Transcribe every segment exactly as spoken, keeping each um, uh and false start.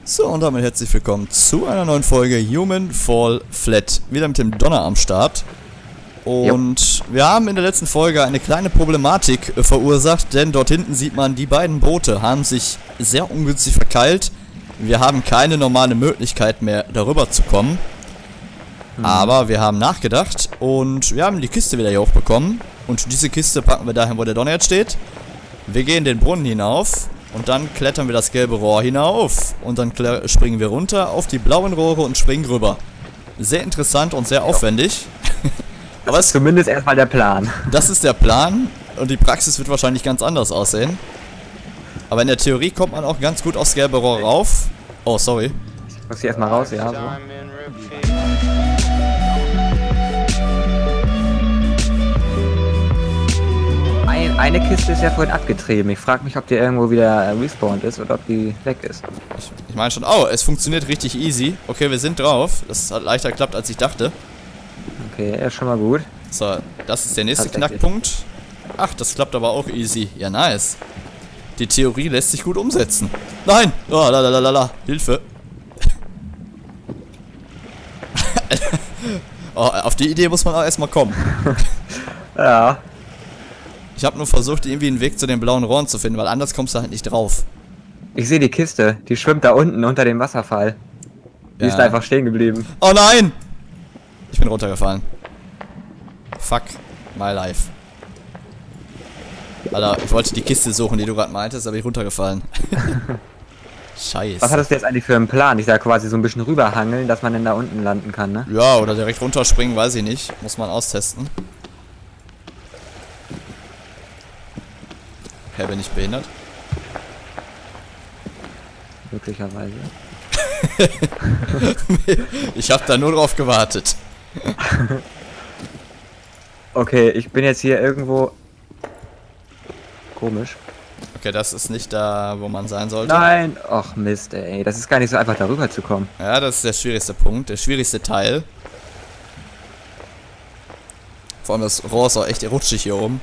So, und damit herzlich willkommen zu einer neuen Folge Human Fall Flat. Wieder mit dem Donner am Start. Und jo. wir haben in der letzten Folge eine kleine Problematik äh, verursacht, denn dort hinten sieht man, die beiden Boote haben sich sehr ungünstig verkeilt. Wir haben keine normale Möglichkeit mehr, darüber zu kommen. Hm. Aber wir haben nachgedacht und wir haben die Kiste wieder hier hochbekommen. Und diese Kiste packen wir dahin, wo der Donner jetzt steht. Wir gehen den Brunnen hinauf. Und dann klettern wir das gelbe Rohr hinauf. Und dann springen wir runter auf die blauen Rohre und springen rüber. Sehr interessant und sehr aufwendig. Aber es ist zumindest erstmal der Plan. Das ist der Plan. Und die Praxis wird wahrscheinlich ganz anders aussehen. Aber in der Theorie kommt man auch ganz gut aufs gelbe Rohr rauf. Oh, sorry. Ich muss hier erstmal raus, ja. So. Eine Kiste ist ja vorhin abgetrieben. Ich frage mich, ob die irgendwo wieder respawned ist oder ob die weg ist. Ich, ich meine schon, oh, es funktioniert richtig easy. Okay, wir sind drauf. Das hat leichter geklappt, als ich dachte. Okay, ist schon mal gut. So, das ist der nächste Knackpunkt. Ach, das klappt aber auch easy. Ja, nice. Die Theorie lässt sich gut umsetzen. Nein! Oh, lalalala. Hilfe. Oh, auf die Idee muss man auch erstmal kommen. Ja. Ich habe nur versucht, irgendwie einen Weg zu den blauen Rohren zu finden, weil anders kommst du halt nicht drauf. Ich sehe die Kiste, die schwimmt da unten unter dem Wasserfall. Die ja. ist einfach stehen geblieben. Oh nein! Ich bin runtergefallen. Fuck my life. Alter, ich wollte die Kiste suchen, die du gerade meintest, aber ich runtergefallen. Scheiße. Was hattest du jetzt eigentlich für einen Plan? Ich sag quasi so ein bisschen rüberhangeln, dass man dann da unten landen kann, ne? Ja, oder direkt runterspringen, weiß ich nicht. Muss man austesten. Hä, bin ich behindert? Möglicherweise. Ich hab da nur drauf gewartet. Okay, ich bin jetzt hier irgendwo... Komisch. Okay, das ist nicht da, wo man sein sollte. Nein! Och Mist, ey. Das ist gar nicht so einfach, darüber zu kommen. Ja, das ist der schwierigste Punkt, der schwierigste Teil. Vor allem das Rohr ist auch echt rutschig hier oben.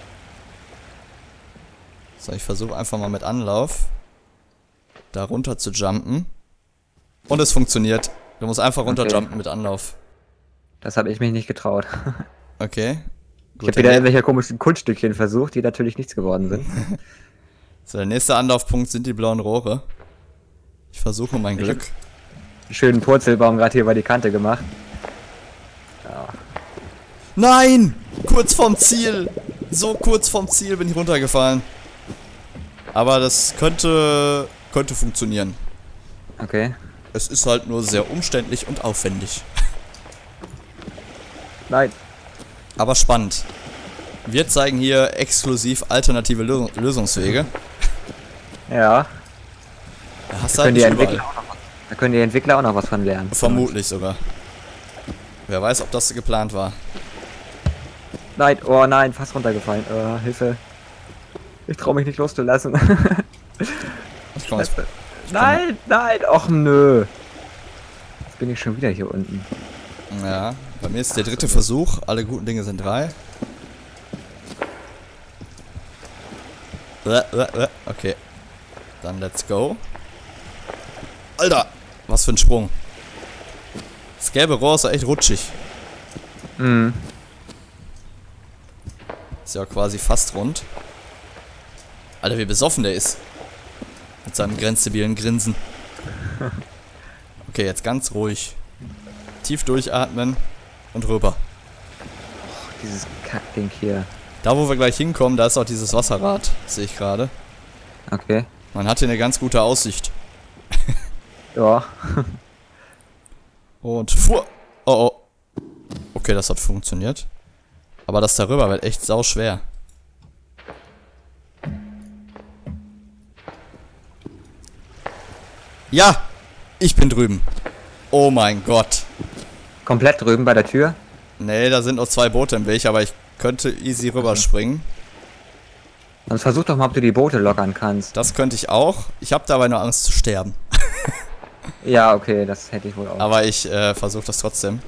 So, ich versuche einfach mal mit Anlauf da runter zu jumpen. Und es funktioniert. Du musst einfach runterjumpen okay. mit Anlauf. Das habe ich mich nicht getraut. Okay. Gut, ich habe wieder irgendwelche komischen Kunststückchen versucht, die natürlich nichts geworden sind. So, der nächste Anlaufpunkt sind die blauen Rohre. Ich versuche mein Glück. Einen schönen Purzelbaum gerade hier über die Kante gemacht. Ja. Nein! Kurz vorm Ziel! So kurz vorm Ziel bin ich runtergefallen. Aber das könnte, könnte funktionieren. Okay. Es ist halt nur sehr umständlich und aufwendig. Nein. Aber spannend. Wir zeigen hier exklusiv alternative Lös Lösungswege. Ja. Da, hast da, halt können die Entwickler auch noch was, da können die Entwickler auch noch was von lernen. Vermutlich sogar. Wer weiß, ob das geplant war. Nein, oh nein, fast runtergefallen. Uh, Hilfe. Ich trau mich nicht loszulassen. Ich komm jetzt. Ich nein, komm. nein, och nö. Jetzt bin ich schon wieder hier unten. Ja, bei mir ist der dritte Versuch. Alle guten Dinge sind drei. Okay. Dann let's go. Alter, was für ein Sprung. Das gelbe Rohr ist ja echt rutschig. Mhm. Ist ja quasi fast rund. Alter, wie besoffen der ist. Mit seinem grenzdebilen Grinsen. Okay, jetzt ganz ruhig. Tief durchatmen und rüber. Oh, dieses Kackding hier. Da, wo wir gleich hinkommen, da ist auch dieses Wasserrad. Sehe ich gerade. Okay. Man hat hier eine ganz gute Aussicht. Ja. Und fuhr. Oh, oh. Okay, das hat funktioniert. Aber das darüber wird echt sau schwer. Ja, ich bin drüben. Oh mein Gott. Komplett drüben bei der Tür? Nee, da sind noch zwei Boote im Weg, aber ich könnte easy rüberspringen. Dann versuch doch mal, ob du die Boote lockern kannst. Das könnte ich auch. Ich habe dabei nur Angst zu sterben. Ja, okay, das hätte ich wohl auch. Aber ich äh, versuche das trotzdem.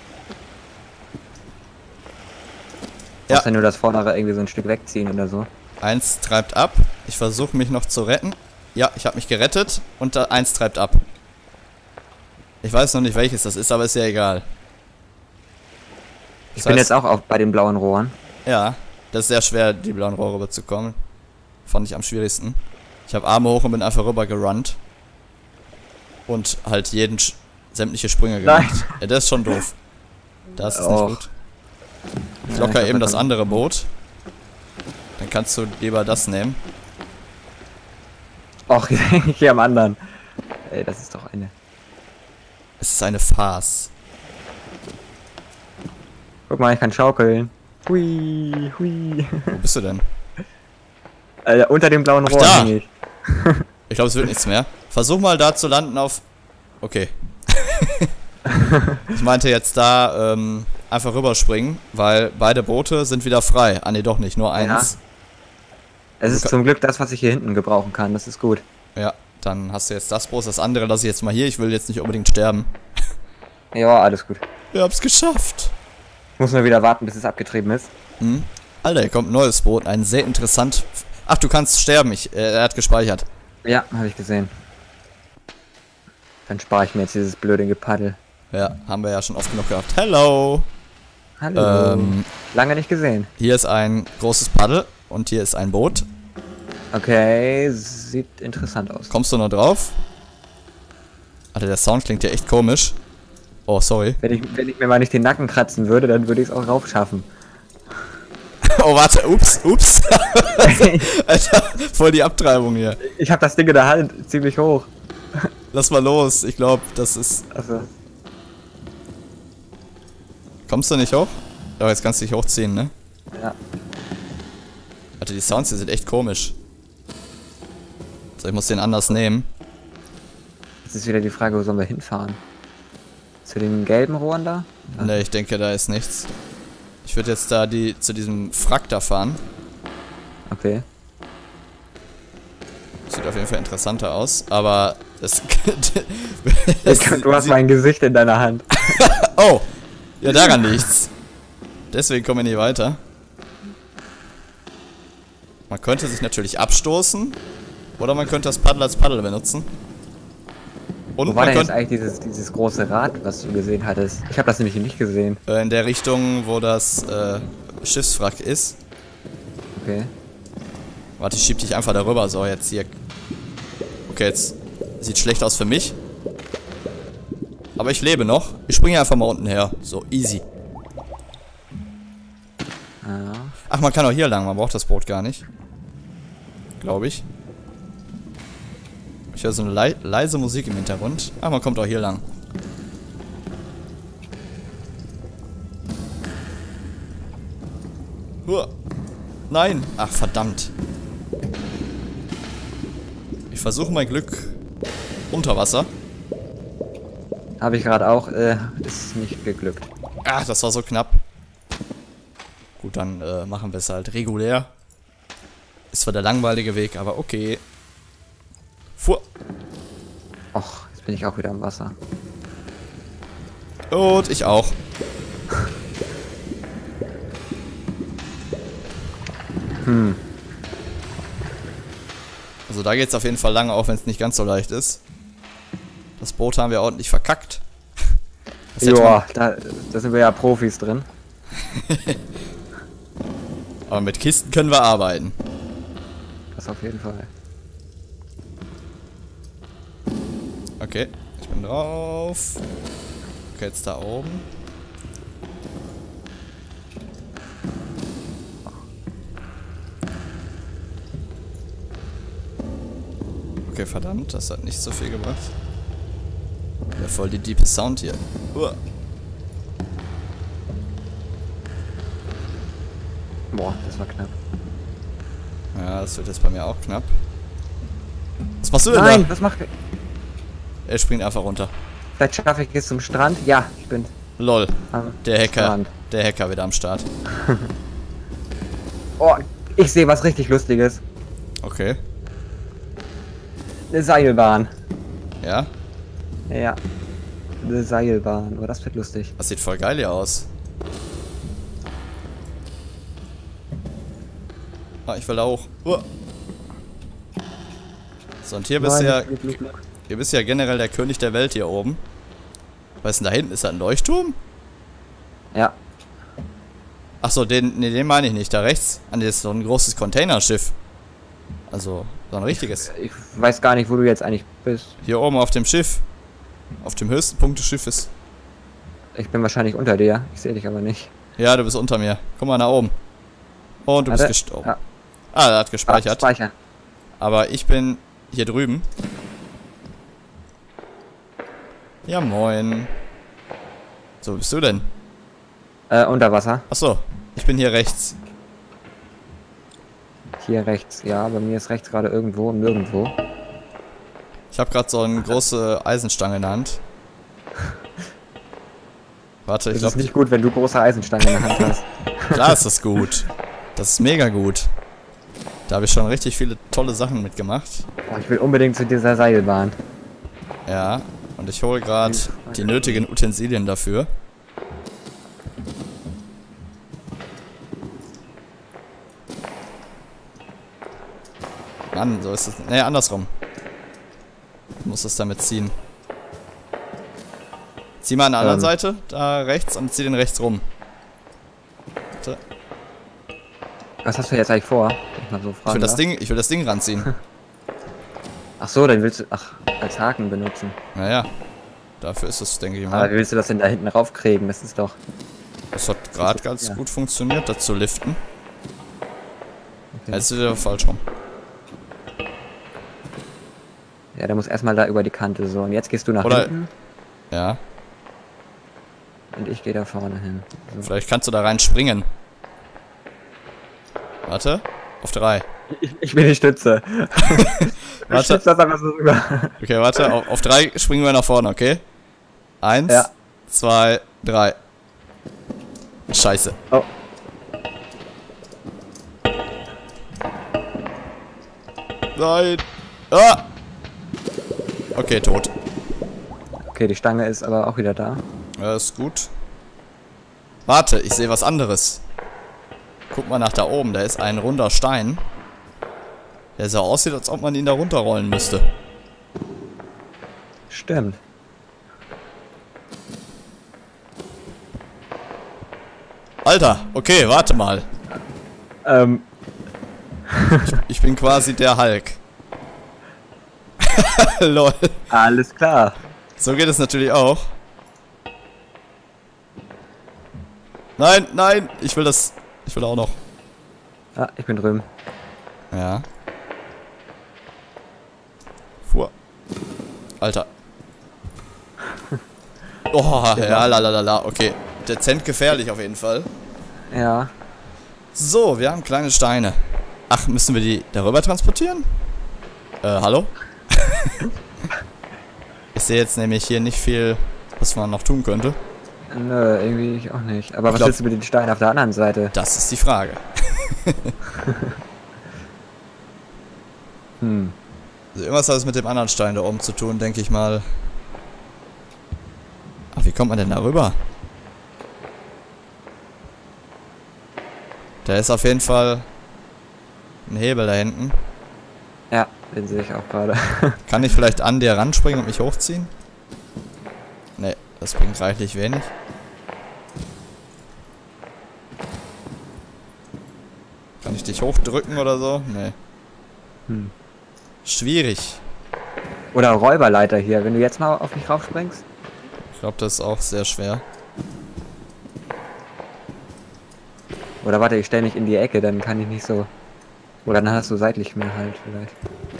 Ja. Muss ja nur das Vordere irgendwie so ein Stück wegziehen oder so. Eins treibt ab. Ich versuche mich noch zu retten. Ja, ich habe mich gerettet und da eins treibt ab. Ich weiß noch nicht, welches das ist, aber ist ja egal. Das Ich bin heißt, jetzt auch auf, bei den blauen Rohren. Ja, das ist sehr schwer, die blauen Rohre rüberzukommen. Fand ich am schwierigsten. Ich habe Arme hoch und bin einfach rüber gerannt. Und halt jeden Sch sämtliche Sprünge gemacht. Nein. Ja, das ist schon doof. Das ist Och. nicht gut. Ich Ja, locker ich glaub, eben da das kann- andere Boot. Dann kannst du lieber das nehmen. Och, ich gehe am anderen. Ey, das ist doch eine. Es ist eine Farce. Guck mal, ich kann schaukeln. Hui, hui. Wo bist du denn? Äh, unter dem blauen Ach, Rohr da. häng ich. Ich glaube, es wird nichts mehr. Versuch mal da zu landen auf... Okay. Ich meinte jetzt da ähm, einfach rüberspringen, weil beide Boote sind wieder frei. Ah ne, doch nicht, nur eins. Es ist zum Glück das, was ich hier hinten gebrauchen kann. Das ist gut. Ja, dann hast du jetzt das Boot. Das andere lasse ich jetzt mal hier. Ich will jetzt nicht unbedingt sterben. Ja, alles gut. Wir haben's geschafft. Ich muss nur wieder warten, bis es abgetrieben ist. Hm? Alter, hier kommt ein neues Boot. Ein sehr interessant... Ach, du kannst sterben. Ich, äh, er hat gespeichert. Ja, habe ich gesehen. Dann spare ich mir jetzt dieses blöde Gepaddel. Ja, haben wir ja schon oft genug gehabt. Hello. Hallo. Ähm, Lange nicht gesehen. hier ist ein großes Paddel und hier ist ein Boot. Okay, sieht interessant aus. Kommst du noch drauf? Alter, der Sound klingt ja echt komisch. Oh, sorry. Wenn ich, wenn ich mir mal nicht den Nacken kratzen würde, dann würde ich es auch raufschaffen. Oh, warte. Ups, ups. Alter, voll die Abtreibung hier. Ich habe das Ding in der Hand, ziemlich hoch. Lass mal los. Ich glaube, das ist... Also, Kommst du nicht hoch? Doch, jetzt kannst du dich hochziehen, ne? ja. Alter, die Sounds hier sind echt komisch. So, ich muss den anders nehmen. Jetzt ist wieder die Frage, wo sollen wir hinfahren? Zu den gelben Rohren da? Ja. Ne, ich denke, da ist nichts. Ich würde jetzt da die zu diesem Frack da fahren. Okay. Sieht auf jeden Fall interessanter aus, aber das... Du hast mein Gesicht in deiner Hand. Oh! Ja, daran liegt's. Deswegen kommen wir nicht weiter. Man könnte sich natürlich abstoßen. Oder man könnte das Paddel als Paddel benutzen. Und Wo war man denn jetzt könnte eigentlich dieses, dieses große Rad, was du gesehen hattest? Ich habe das nämlich nicht gesehen. äh, in der Richtung, wo das äh, Schiffswrack ist. Okay. Warte, ich schieb dich einfach darüber. So, jetzt hier. Okay, jetzt sieht schlecht aus für mich. Aber ich lebe noch. Ich springe einfach mal unten her. So, easy. Ja. Ach, man kann auch hier lang. Man braucht das Boot gar nicht. Glaube ich. Ich höre so eine lei leise Musik im Hintergrund. Ach, man kommt auch hier lang. Huah. Nein. Ach, verdammt. Ich versuche mein Glück unter Wasser. Habe ich gerade auch, äh, ist nicht geglückt. Ach, das war so knapp. Gut, dann äh, machen wir es halt regulär. Ist zwar der langweilige Weg, aber okay. Fuhr. Och, jetzt bin ich auch wieder am Wasser. Und ich auch. Hm. Also da geht's auf jeden Fall lange, auch wenn es nicht ganz so leicht ist. Das Boot haben wir ordentlich verkackt. Das hätte Joa, da, da sind wir ja Profis drin. man- Aber mit Kisten können wir arbeiten. Das auf jeden Fall. Okay, ich bin drauf. Okay, jetzt da oben. Okay, verdammt, das hat nicht so viel gebracht. Ja, voll die diepe Sound hier. Uah. Boah, das war knapp. Ja, das wird jetzt bei mir auch knapp. Was machst du denn Nein, da? was macht... Er springt einfach runter. Vielleicht schaffe ich es zum Strand. Ja, ich bin Lol, am der Hacker. Strand. Der Hacker wieder am Start. Oh, ich sehe was richtig Lustiges. Okay. Eine Seilbahn. Ja, Ja. Eine Seilbahn. Oh, das wird lustig. das sieht voll geil hier aus. Ah, ich will da hoch. Uah. So, und hier bist du ja, Nein, Glück, Glück. hier bist du ja generell der König der Welt hier oben. Was ist denn da hinten? Ist da ein Leuchtturm? Ja. Achso, den, nee, den meine ich nicht. Da rechts. Ah, nee, das ist so ein großes Containerschiff. Also, so ein richtiges. Ich weiß gar nicht, wo du jetzt eigentlich bist. Hier oben auf dem Schiff. Auf dem höchsten Punkt des Schiffes. Ich bin wahrscheinlich unter dir. Ich sehe dich aber nicht. Ja, du bist unter mir. Guck mal nach oben. Und du Warte. bist gestorben. Ja. Ah, der hat Ah, gespeichert. Speicher. Aber ich bin hier drüben. Ja, moin. So, wo bist du denn? Äh, unter Wasser. Achso, ich bin hier rechts. Hier rechts. Ja, bei mir ist rechts gerade irgendwo und nirgendwo. Ich habe gerade so eine große Eisenstange in der Hand. Warte, ich Es ist glaube, nicht gut, wenn du große Eisenstangen in der Hand hast. klar ist das gut. Das ist mega gut. Da habe ich schon richtig viele tolle Sachen mitgemacht. Oh, ich will unbedingt zu dieser Seilbahn. Ja, und ich hole gerade die nötigen Utensilien dafür. Mann, so ist es. Ne, andersrum. Ich muss es damit ziehen. Zieh mal an der anderen Ähm. Seite, da rechts, und zieh den rechts rum. Warte. Was hast du jetzt eigentlich vor? Wenn ich mal so Ich fragen will das darf? Ding, ich will das Ding ranziehen. Ach so, dann willst du, ach, als Haken benutzen. Naja, dafür ist es, denke ich Aber mal. wie willst du das denn da hinten raufkriegen? Das ist doch... Das hat gerade ganz Ja. gut funktioniert, das zu liften. Okay. Jetzt ist wieder falsch rum. Ja, der muss erstmal da über die Kante so. Und jetzt gehst du nach Oder- hinten Ja, und ich gehe da vorne hin. So. vielleicht kannst du da rein springen. Warte, auf drei. Ich, ich bin die Stütze. Ich Warte. stütze das einfach so rüber. Okay, warte, auf, auf drei springen wir nach vorne, okay? Eins, Ja. zwei, drei. Scheiße. Oh. Nein. Ah! Okay, tot. Okay, die Stange ist aber auch wieder da. Ja, ist gut. Warte, ich sehe was anderes. Guck mal nach da oben, da ist ein runder Stein. Der so aussieht, als ob man ihn da runterrollen müsste. Stimmt. Alter, okay, warte mal. Ähm, Ich bin quasi der Hulk. Lol. alles klar. So geht es natürlich auch. Nein, nein, ich will das. Ich will auch noch. Ah, ich bin drüben. Ja. Fuhr. Alter. Oh, ja, lalalala, okay. Dezent gefährlich auf jeden Fall. Ja. So, wir haben kleine Steine. Ach, müssen wir die darüber transportieren? Äh, hallo? Ich sehe jetzt nämlich hier nicht viel, was man noch tun könnte. Nö, irgendwie ich auch nicht. Aber Ich was glaub- willst du mit den Steinen auf der anderen Seite? Das ist die Frage. Hm. Also irgendwas hat es mit dem anderen Stein da oben zu tun, denke ich mal. Ach, wie kommt man denn da rüber? Da ist auf jeden Fall ein Hebel da hinten. Ja, den sehe ich auch gerade. Kann ich vielleicht an dir ranspringen und mich hochziehen? Ne, das bringt reichlich wenig. Kann ich dich hochdrücken oder so? Ne. Hm. Schwierig. Oder Räuberleiter hier. Wenn du jetzt mal auf mich raufspringst. Ich glaube, das ist auch sehr schwer. Oder warte, ich stelle mich in die Ecke, dann kann ich nicht so... Oder dann hast du seitlich mehr halt vielleicht.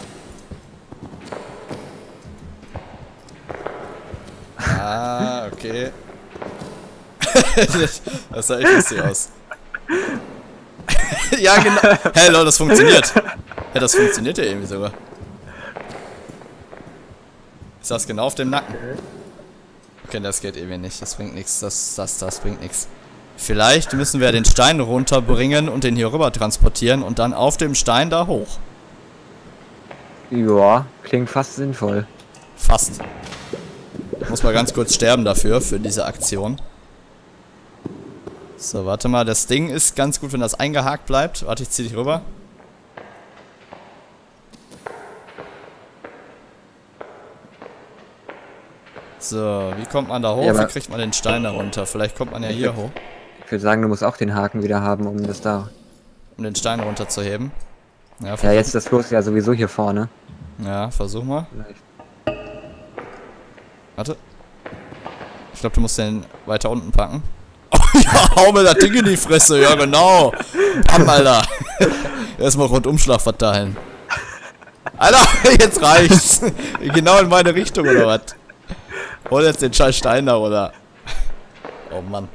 Ah, okay. Das sah echt lustig aus. Ja, genau. Hey, Leute, das funktioniert. Ja, das funktioniert ja irgendwie sogar. Ich saß genau auf dem Nacken. Okay, das geht irgendwie nicht. Das bringt nichts. Das, das, das bringt nichts. Vielleicht müssen wir den Stein runterbringen und den hier rüber transportieren und dann auf dem Stein da hoch. Ja, klingt fast sinnvoll. Fast. Ich muss mal ganz kurz sterben dafür, für diese Aktion. So, warte mal. Das Ding ist ganz gut, wenn das eingehakt bleibt. Warte, ich zieh dich rüber. So, wie kommt man da hoch? Ja, wie kriegt man den Stein da runter? Vielleicht kommt man ja hier hoch, Ich würde sagen, du musst auch den Haken wieder haben, um das da... um den Stein runterzuheben. Ja, Ja, versuch, jetzt ist das Floß ja sowieso hier vorne. ja, versuch mal. Vielleicht. Warte. Ich glaube, du musst den weiter unten packen. Oh ja, hau mir das Ding in die Fresse. Ja, genau. Bam, Alter. Erstmal Rundumschlag verteilen. Alter, jetzt reicht's. Genau in meine Richtung, oder was? Hol jetzt den scheiß Stein da, oder? Oh Mann.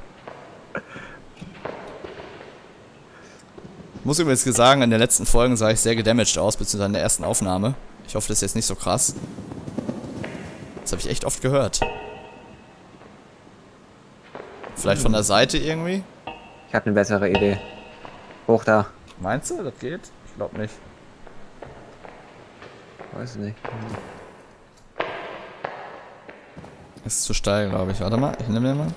Ich muss übrigens sagen, in den letzten Folgen sah ich sehr gedamaged aus, beziehungsweise in der ersten Aufnahme. Ich hoffe, das ist jetzt nicht so krass. Das habe ich echt oft gehört. Vielleicht von der Seite irgendwie? Ich habe eine bessere Idee. Hoch da. Meinst du, das geht? Ich glaube nicht. Weiß nicht. Ist zu steil, glaube ich. Warte mal, ich nehme den mal.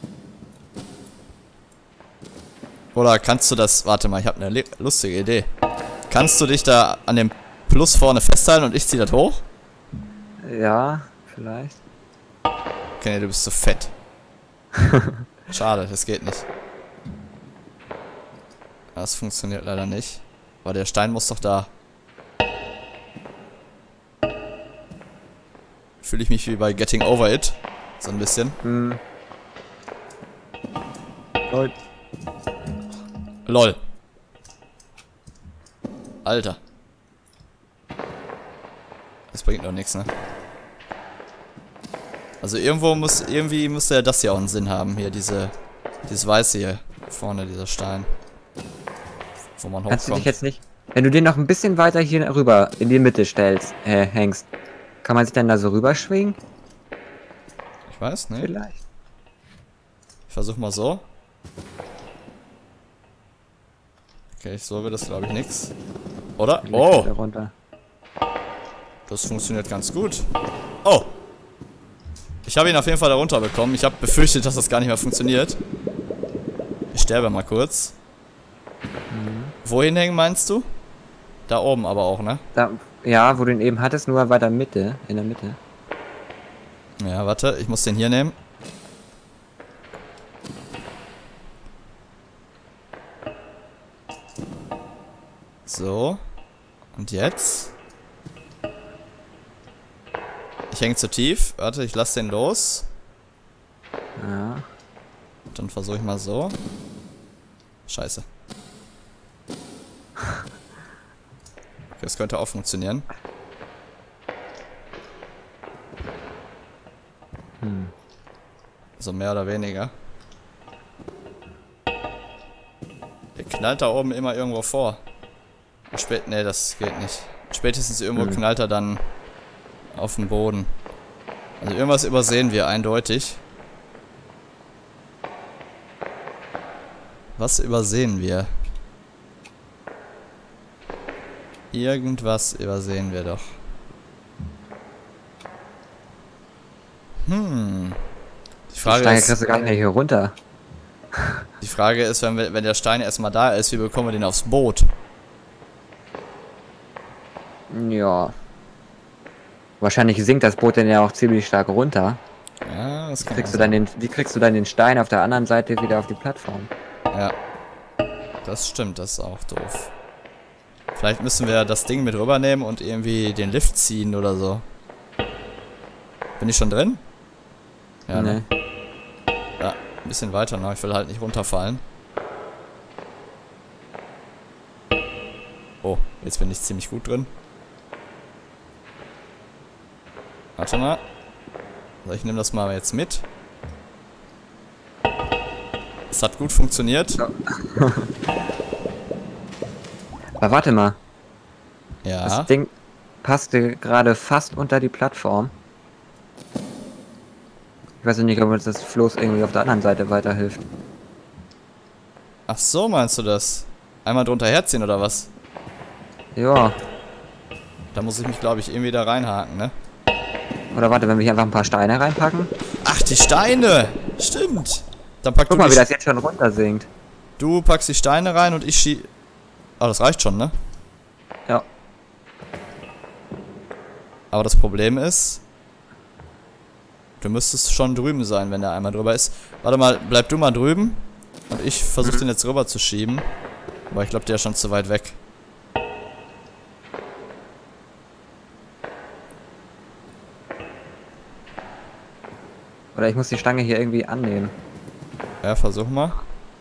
Oder kannst du das... Warte mal, ich habe eine lustige Idee. Kannst du dich da an dem Plus vorne festhalten und ich ziehe das hoch? Ja, vielleicht. Okay, nee, du bist zu fett. Schade, das geht nicht. Das funktioniert leider nicht. Aber der Stein muss doch da... Fühle ich mich wie bei Getting Over It. So ein bisschen. Hm. Leute. Lol. Alter. Das bringt doch nichts, ne? Also irgendwo muss, irgendwie müsste ja das hier auch einen Sinn haben. Hier, diese, dieses Weiße hier vorne, dieser Stein. Wo man Kannst du dich hochkommt. jetzt nicht... Wenn du den noch ein bisschen weiter hier rüber in die Mitte stellst, äh, hängst, kann man sich dann da so rüberschwingen? Ich weiß, ne? Vielleicht. Ich versuch mal so. Okay, so wird das glaube ich nix. Oder? Oh! Da runter. Das funktioniert ganz gut. Oh! Ich habe ihn auf jeden Fall da runter bekommen. Ich habe befürchtet, dass das gar nicht mehr funktioniert. Ich sterbe mal kurz. Mhm. Wohin hängen meinst du? Da oben aber auch, ne? Da, ja, wo du ihn eben hattest, nur weiter Mitte, in der Mitte. Ja, warte, ich muss den hier nehmen. So. Und jetzt? Ich hänge zu tief. Warte, ich lasse den los. Ja. Dann versuche ich mal so. Scheiße. Okay, das könnte auch funktionieren. Hm. So mehr oder weniger. Der knallt da oben immer irgendwo vor. Spät, nee, das geht nicht. Spätestens irgendwo Hm. knallt er dann auf den Boden. Also irgendwas übersehen wir eindeutig. Was übersehen wir? Irgendwas übersehen wir doch. Hm. Die Frage Steine ist, kriegst du gar nicht mehr hier runter. die Frage ist, wenn, wir, wenn der Stein erstmal da ist, wie bekommen wir den aufs Boot? Ja. Wahrscheinlich sinkt das Boot dann ja auch ziemlich stark runter. Ja, das kann Kriegst auch du dann sein. den, wie kriegst du dann den Stein auf der anderen Seite wieder auf die Plattform? Ja. Das stimmt, das ist auch doof. Vielleicht müssen wir das Ding mit rübernehmen und irgendwie den Lift ziehen oder so. Bin ich schon drin? Ja, ne? Nee. Ja, ein bisschen weiter noch. Ich will halt nicht runterfallen. Oh, jetzt bin ich ziemlich gut drin. Warte mal. So, ich nehme das mal jetzt mit. Es hat gut funktioniert. Ja. Aber warte mal. Ja. Das Ding passte gerade fast unter die Plattform. Ich weiß nicht, ob uns das Floß irgendwie auf der anderen Seite weiterhilft. Ach so, meinst du das? Einmal drunter herziehen oder was? Ja. Da muss ich mich, glaube ich, irgendwie da reinhaken, ne? Oder warte, wenn wir hier einfach ein paar Steine reinpacken. Ach, die Steine! Stimmt! Dann pack Guck du mal, die wie das jetzt schon runter sinkt. Du packst die Steine rein und ich schie... Ah, das reicht schon, ne? Ja. Aber das Problem ist... Du müsstest schon drüben sein, wenn der einmal drüber ist. Warte mal, bleib du mal drüben. Und ich versuche den jetzt rüber zu schieben. Aber ich glaube, der ist schon zu weit weg. Oder ich muss die Stange hier irgendwie annehmen. Ja, versuch mal.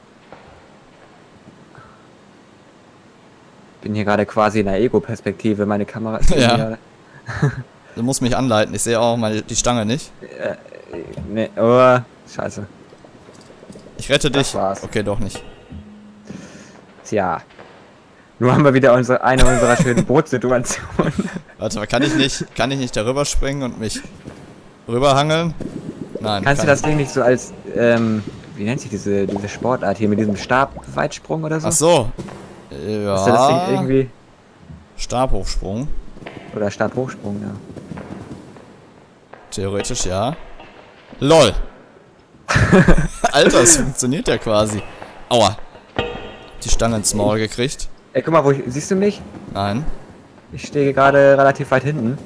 Bin hier gerade quasi in der Ego-Perspektive. Meine Kamera ist Ja. hier. Du musst mich anleiten. Ich sehe auch meine, die Stange nicht. Äh, ne, oh, scheiße. Ich rette dich. Das war's. Okay, doch nicht. Tja. Nur haben wir wieder unsere, eine unserer schönen Bootsituationen. Warte mal, kann ich nicht, kann ich nicht darüber springen und mich rüberhangeln? Nein. Kannst du kann das Ding nicht so als, ähm, wie nennt sich diese, diese Sportart hier mit diesem Stabweitsprung oder so? Ach so. Ja. Ist das Ding irgendwie, Stabhochsprung. oder Stabhochsprung, ja. Theoretisch ja. LOL. Alter, es funktioniert ja quasi. Aua. Die Stange ins Maul gekriegt. Ey, guck mal, wo ich, siehst du mich? Nein. Ich stehe gerade relativ weit hinten.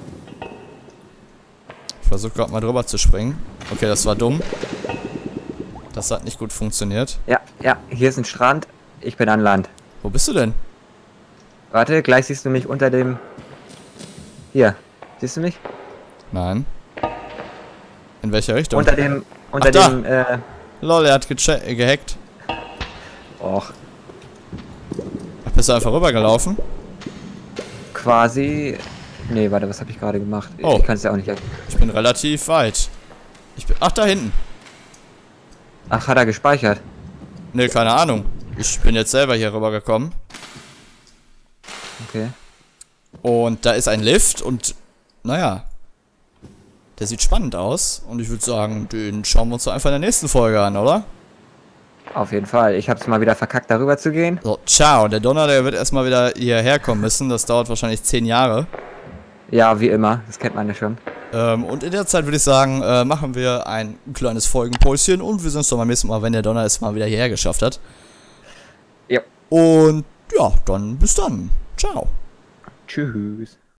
Ich versuche gerade mal drüber zu springen. Okay, das war dumm. Das hat nicht gut funktioniert. Ja, ja, hier ist ein Strand. Ich bin an Land. Wo bist du denn? Warte, gleich siehst du mich unter dem... Hier. Siehst du mich? Nein. In welcher Richtung? Unter dem... Unter Ach, da. dem, äh... Lol, er hat geche- äh, gehackt. Och, Ach, bist du einfach rübergelaufen? quasi... Nee, warte, was habe ich gerade gemacht? Oh. Ich kann es ja auch nicht... Ich bin relativ weit. Ich bin. Ach, da hinten. Ach, hat er gespeichert? Ne, keine Ahnung. Ich bin jetzt selber hier rübergekommen. Okay. Und da ist ein Lift und. Naja. Der sieht spannend aus. Und ich würde sagen, den schauen wir uns doch einfach in der nächsten Folge an, oder? Auf jeden Fall. Ich hab's mal wieder verkackt, darüber zu gehen. So, ciao. Der Donner, der wird erstmal wieder hierher kommen müssen. Das dauert wahrscheinlich zehn Jahre. Ja, wie immer. Das kennt man ja schon. Ähm, und in der Zeit würde ich sagen, äh, machen wir ein kleines Folgenpäuschen und wir sehen uns doch beim nächsten Mal, wenn der Donner es mal wieder hierher geschafft hat. Ja. Und ja, dann bis dann. Ciao. Tschüss.